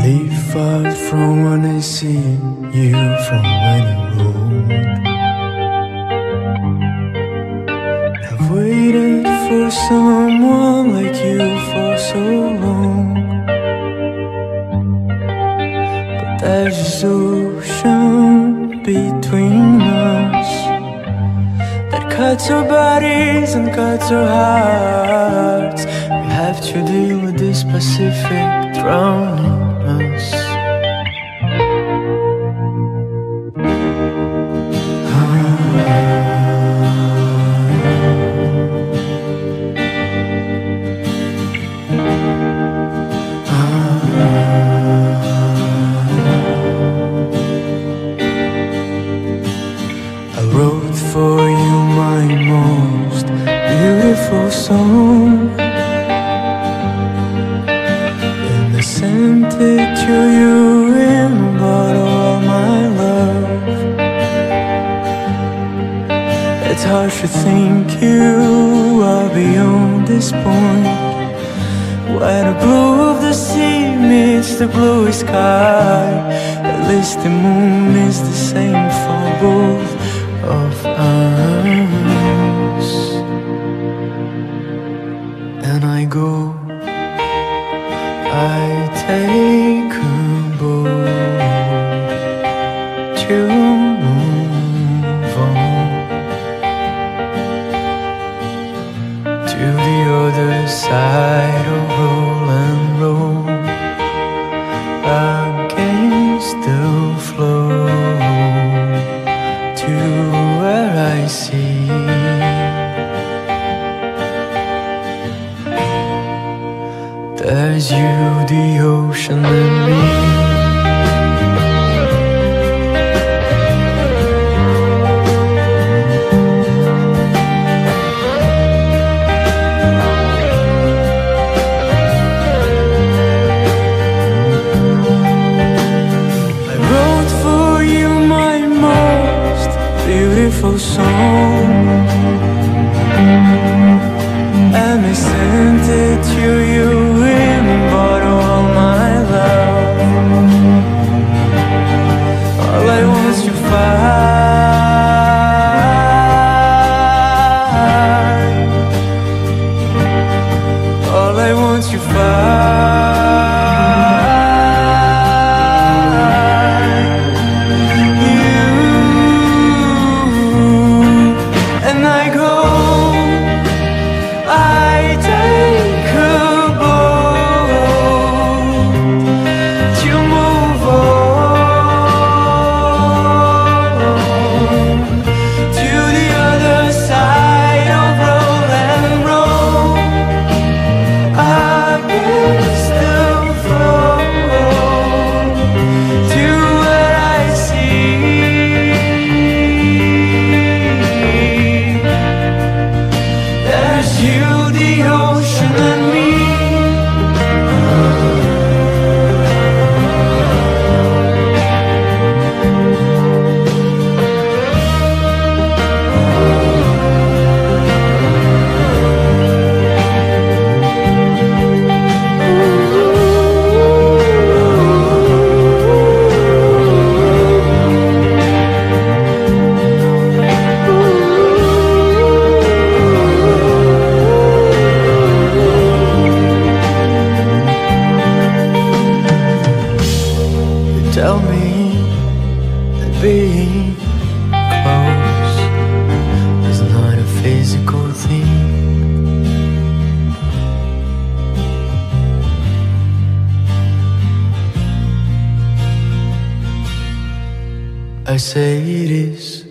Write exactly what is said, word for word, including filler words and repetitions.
live far from when I see you from any road. I've waited for someone like you for so long, but there's this ocean between us that cuts our bodies and cuts our hearts. We have to deal with this Pacific drowning us. I wrote for you my most beautiful song, and I sent it to you in a bottle of my love. It's hard to think you are beyond this point, where the blue of the sea meets the bluest sky. At least the moon is the same for both of us. And I go, I take a boat to move on to the other side of Roland Road, against the flow, to where I see there's you, the ocean, and me. I wrote for you my most beautiful song, and I sent it to you in a bottle of my love. All I want is to find, all I want is to find you. And I go, I take a boat to move on to the other side of Roland Road, against the flow, to where I see there's you, the ocean, and me. Tell me that being close is not a physical thing. I say it is.